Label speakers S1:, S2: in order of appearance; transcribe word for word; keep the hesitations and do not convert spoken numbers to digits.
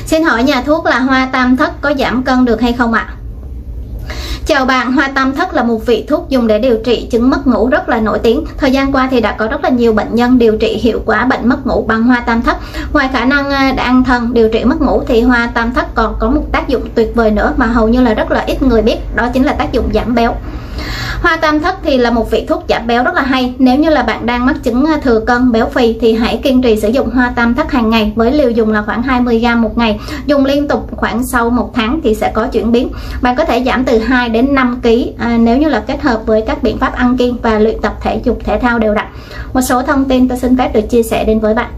S1: Xin hỏi nhà thuốc là hoa tam thất có giảm cân được hay không ạ? Chào bạn, hoa tam thất là một vị thuốc dùng để điều trị chứng mất ngủ rất là nổi tiếng. Thời gian qua thì đã có rất là nhiều bệnh nhân điều trị hiệu quả bệnh mất ngủ bằng hoa tam thất. Ngoài khả năng an thần điều trị mất ngủ thì hoa tam thất còn có một tác dụng tuyệt vời nữa mà hầu như là rất là ít người biết, đó chính là tác dụng giảm béo. Hoa tam thất thì là một vị thuốc giảm béo rất là hay. Nếu như là bạn đang mắc chứng thừa cân béo phì thì hãy kiên trì sử dụng hoa tam thất hàng ngày với liều dùng là khoảng hai mươi gam một ngày. Dùng liên tục khoảng sau một tháng thì sẽ có chuyển biến. Bạn có thể giảm từ hai đến năm ki lô gam à, nếu như là kết hợp với các biện pháp ăn kiêng và luyện tập thể dục thể thao đều đặn. Một số thông tin tôi xin phép được chia sẻ đến với bạn.